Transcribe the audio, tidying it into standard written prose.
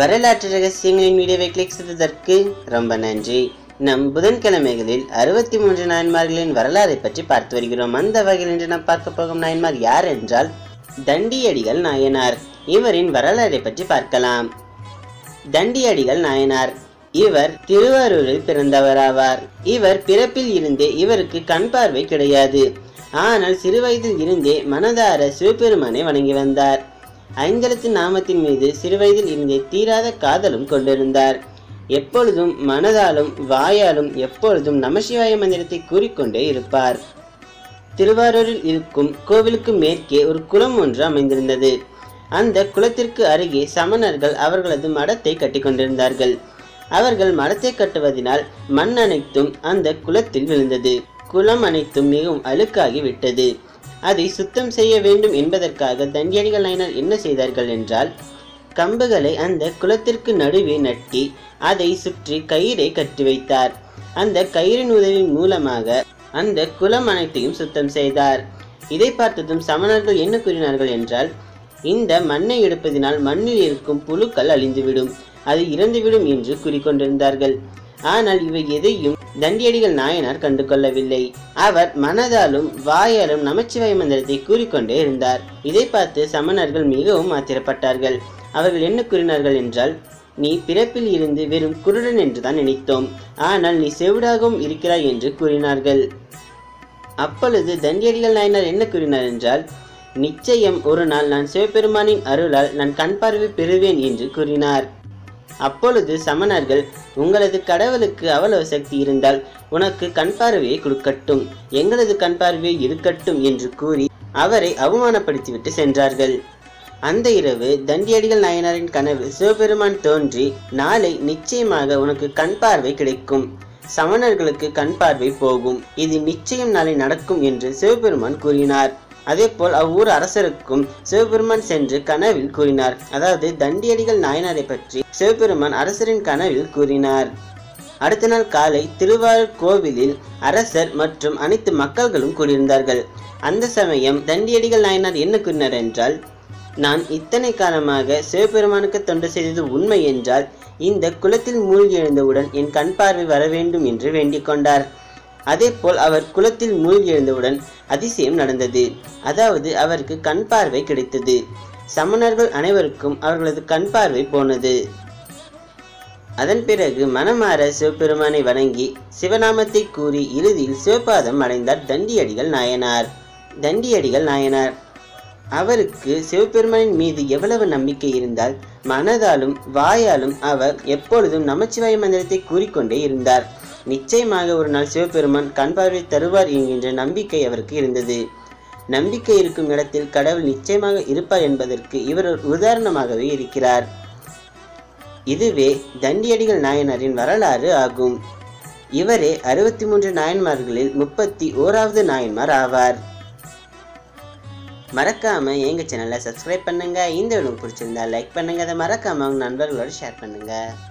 வரலாற்று ரகசியங்களின் வீடியோவை கிளிக் செய்ததற்கு ரொம்ப நன்றி. நம் புதன்கிழமைகளில் 63 நாயன்மார்களின் வரலாறை பற்றி பார்த்து வருகிறோம். அந்த வகையில் இன்று நாம் பார்க்க போகும் நாயன்மார் யார் என்றால் தண்டியடிகள் நாயனார். இவரின் வரலாறை பற்றி பார்க்கலாம். தண்டியடிகள் நாயனார் இவர் திருவாரூரில் பிறந்தவராவார். இவர் பிறப்பில் இருந்தே இவருக்கு கண் பார்வை கிடையாது. ஆனால் சிறுவயதில் இருந்தே மனதார சிவபெருமானை வணங்கி வந்தார். ஐந்தெழுத்து நாமத்தின் மீது சிறுவயதில் இருந்தே தீராத காதலும் கொண்டிருந்தார். எப்பொழுதும் மனதாலும் வாயாலும் எப்பொழுதும் நமசிவாய மந்திரத்தை கூறிக்கொண்டே இருப்பார். திருவாரூரில் இருக்கும் கோவிலுக்கு மேற்கே ஒரு குளம் ஒன்று அமைந்திருந்தது. அந்த குளத்திற்கு அருகே சமணர்கள் அவர்களது மடத்தை கட்டி கொண்டிருந்தார்கள். அவர்கள் மடத்தை கட்டுவதனால் மண் அனைத்தும் அந்த குளத்தில் விழுந்தது. குளம் அனைத்தும் மிகவும் அழுக்காகி விட்டது. அதை சுத்தம் செய்ய வேண்டும் என்பதற்காக தண்டியடிகள் நாயனார் என்ன செய்தார்கள் என்றால், கம்புகளை அந்த குளத்திற்கு நடுவே நட்டி அதை சுற்றி கயிறை கட்டி வைத்தார். அந்த கயிறின் உதவி மூலமாக அந்த குளம் அனைத்தையும் சுத்தம் செய்தார். இதை பார்த்ததும் சமணர்கள் என்ன கூறினார்கள் என்றால், இந்த மண்ணை எடுப்பதினால் மண்ணில் இருக்கும் புழுக்கள் அழிந்துவிடும், அது இறந்துவிடும் என்று கூறிக்கொண்டிருந்தார்கள். ஆனால் இவை எதையும் தண்டியடிகள் நாயனார் கண்டு கொள்ளவில்லை. அவர் மனதாலும் வாயாலும் நமச்சிவாய மந்திரத்தை கூறிக்கொண்டே இருந்தார். இதை பார்த்து சமணர்கள் மிகவும் ஆத்திரப்பட்டார்கள். அவர்கள் என்ன கூறினார்கள் என்றால், நீ பிறப்பில் இருந்து வெறும் குருடன் என்றுதான் நினைத்தோம், ஆனால் நீ செவிடாகவும் இருக்கிறாய் என்று கூறினார்கள். அப்பொழுது தண்டியடிகள் நாயனார் என்ன கூறினார் என்றால், நிச்சயம் ஒரு நாள் நான் சிவபெருமானின் அருளால் நான் கண் பார்வை பெறுவேன் என்று கூறினார். அப்பொழுது சமணர்கள், உங்களது கடவுளுக்கு அவ்வளவு சக்தி இருந்தால் உனக்கு கண் பார்வையை கொடுக்கட்டும், எங்களது கண் பார்வையை இருக்கட்டும் என்று கூறி அவரை அவமானப்படுத்திவிட்டு சென்றார்கள். அந்த இரவு தண்டியடிகள் நாயனாரின் கனவு சிவபெருமான் தோன்றி, நாளை நிச்சயமாக உனக்கு கண் பார்வை கிடைக்கும், சமணர்களுக்கு கண் பார்வை போகும், இது நிச்சயம் நாளை நடக்கும் என்று சிவபெருமான் கூறினார். அதே போல் அவ்வூர் அரசருக்கும் சிவபெருமான் சென்று கனவில் கூறினார். அதாவது தண்டியடிகள் நாயனாரை பற்றி சிவபெருமான் அரசரின் கனவில் கூறினார். அடுத்த நாள் காலை திருவாரூர் கோவிலில் அரசர் மற்றும் அனைத்து மக்கள்களும் கூடியிருந்தார்கள். அந்த சமயம் தண்டியடிகள் நாயனார் என்ன கூறினார் என்றால், நான் இத்தனை காலமாக சிவபெருமானுக்கு தொண்டு செய்தது உண்மை என்றால் இந்த குளத்தில் மூழ்கி எழுந்தவுடன் என் கண் பார்வை வர வேண்டும் என்று வேண்டிக் கொண்டார். அதே போல் அவர் குளத்தில் மூழ்கி எழுந்தவுடன் அதிசயம் நடந்தது. அதாவது அவருக்கு கண் பார்வை கிடைத்தது. சமணர்கள் அனைவருக்கும் அவர்களது கண் பார்வை போனது. அதன் பிறகு மனமாற சிவபெருமானை வணங்கி சிவநாமத்தை கூறி இறுதியில் சிவபாதம் அடைந்தார் தண்டியடிகள் நாயனார். தண்டியடிகள் நாயனார் அவருக்கு சிவபெருமானின் மீது எவ்வளவு நம்பிக்கை இருந்தால் மனதாலும் வாயாலும் அவர் எப்பொழுதும் நமச்சிவாய மந்திரத்தை கூறிக்கொண்டே இருந்தார். நிச்சயமாக ஒரு நாள் சிவபெருமான் கண் பார்வை தருவார் என்கின்ற நம்பிக்கை அவருக்கு இருந்தது. நம்பிக்கை இருக்கும் இடத்தில் கடவுள் நிச்சயமாக இருப்பார் என்பதற்கு இவர் ஒரு உதாரணமாகவே இருக்கிறார். இதுவே தண்டியடிகள் நாயனாரின் வரலாறு ஆகும். இவரே 63 நாயன்மார்களில் 31வது நாயன்மார் ஆவார். மறக்காம எங்க சேனலை சப்ஸ்கிரைப் பண்ணுங்க. இந்த வீடியோ பிடிச்சிருந்தா லைக் பண்ணுங்க. அதை மறக்காம உங்க நண்பர்களோட ஷேர் பண்ணுங்க.